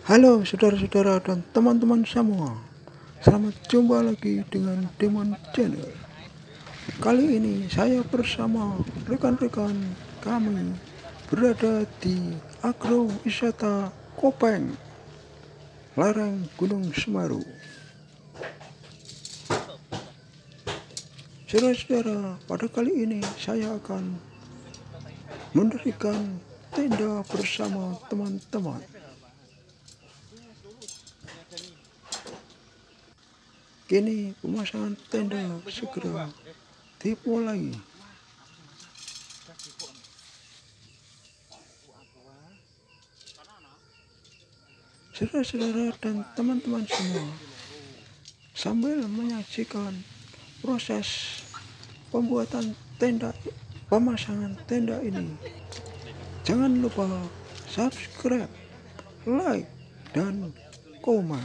Halo saudara-saudara dan teman-teman semua, selamat jumpa lagi dengan Demon Channel. Kali ini saya bersama rekan-rekan kami berada di agrowisata Kopeng, lereng Gunung Semeru. Saudara-saudara, pada kali ini saya akan mendirikan tenda bersama teman-teman. Kini pemasangan tenda segera dimulai. Saudara-saudara dan teman-teman semua, sambil menyaksikan proses pembuatan pemasangan tenda ini, jangan lupa subscribe, like, dan komen.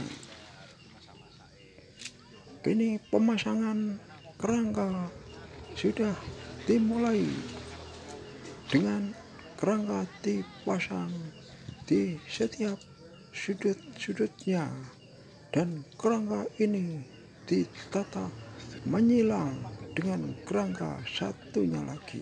Kini pemasangan kerangka sudah dimulai dengan kerangka dipasang di setiap sudut-sudutnya, dan kerangka ini ditata menyilang dengan kerangka satunya lagi.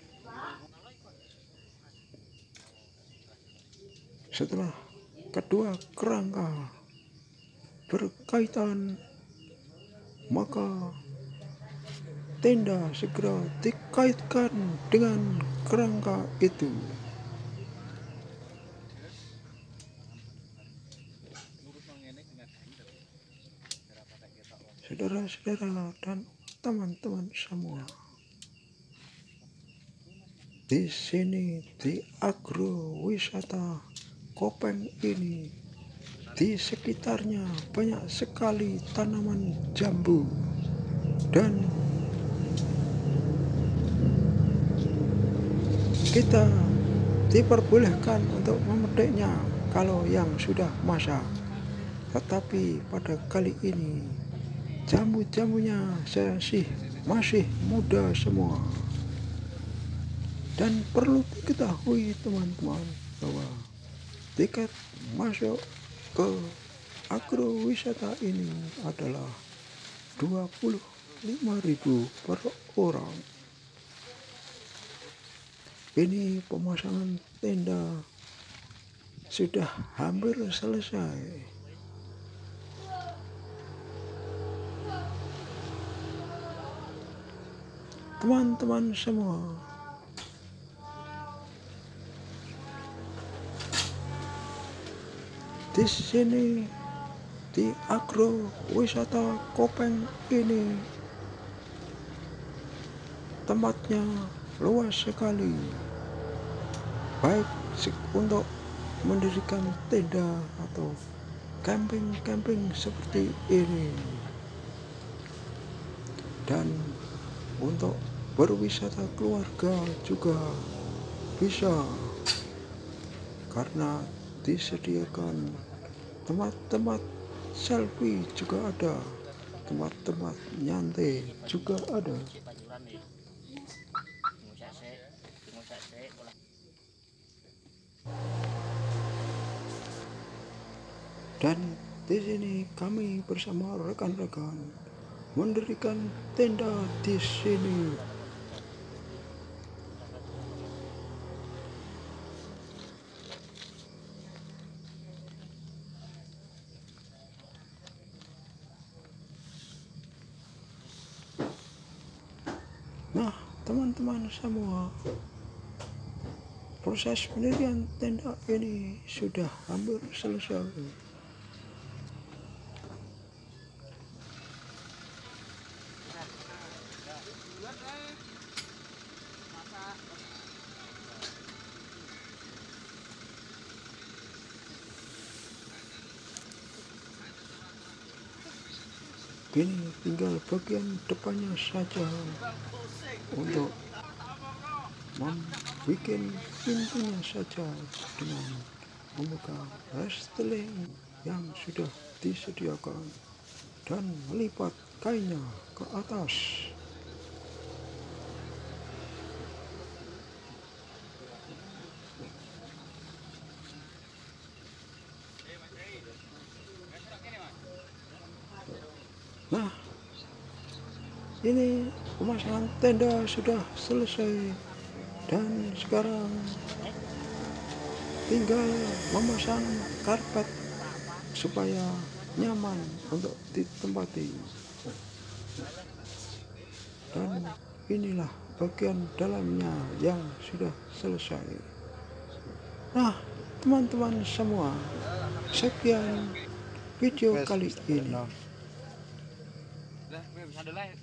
Setelah kedua kerangka berkaitan, maka tenda segera dikaitkan dengan kerangka itu. Saudara-saudara dan teman-teman semua, di sini di agrowisata Kopeng ini, di sekitarnya banyak sekali tanaman jambu, dan kita diperbolehkan untuk memetiknya kalau yang sudah masak. Tetapi pada kali ini jambu-jambunya masih muda semua. Dan perlu diketahui teman-teman bahwa tiket masuk ke agrowisata ini adalah 25.000 per orang. Ini pemasangan tenda sudah hampir selesai. Teman-teman semua, di sini di agrowisata Kopeng ini tempatnya luas sekali, baik untuk mendirikan tenda atau camping seperti ini, dan untuk berwisata keluarga juga bisa, karena disediakan tempat-tempat selfie juga ada, tempat-tempat nyantai juga ada. Dan di sini kami bersama rekan-rekan mendirikan tenda di sini. Nah, teman-teman semua, proses pendirian tenda ini sudah hampir selesai. Kini tinggal bagian depannya saja untuk membuat pintunya saja dengan membuka resteling yang sudah disediakan dan melipat kainnya ke atas. Ini pemasangan tenda sudah selesai dan sekarang tinggal memasang karpet supaya nyaman untuk ditempati. Dan inilah bagian dalamnya yang sudah selesai. Nah, teman-teman semua, sekian video kali ini.